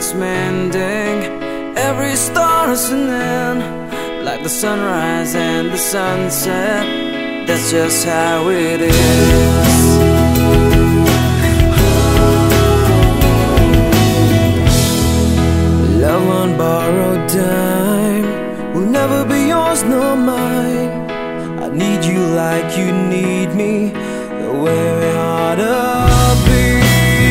is mending, every star is an end, like the sunrise and the sunset. That's just how it is. Love on borrowed time will never be yours nor mine. I need you like you need me, the way we ought to be.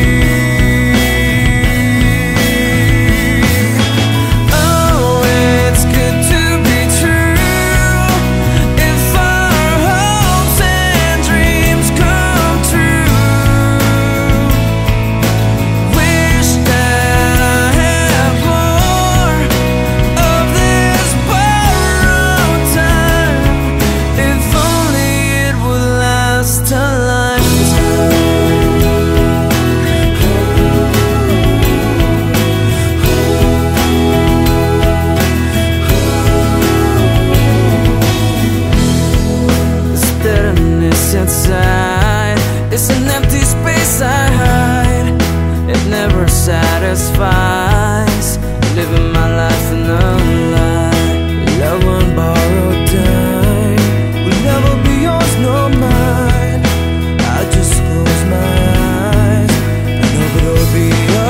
Inside, it's an empty space I hide. It never satisfies, living my life in a lie. Love on borrowed time will never be yours nor mine. I just close my eyes, I know that it'll be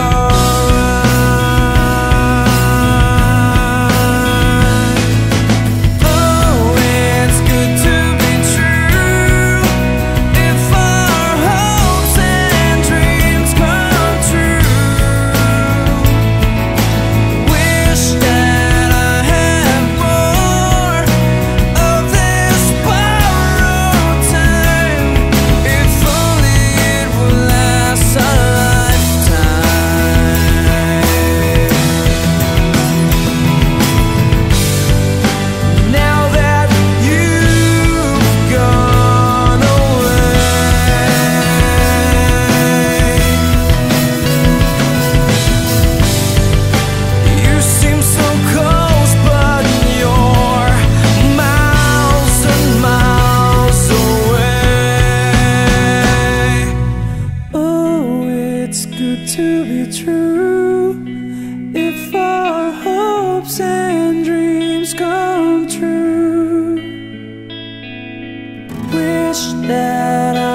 to be true, if our hopes and dreams come true. Wish that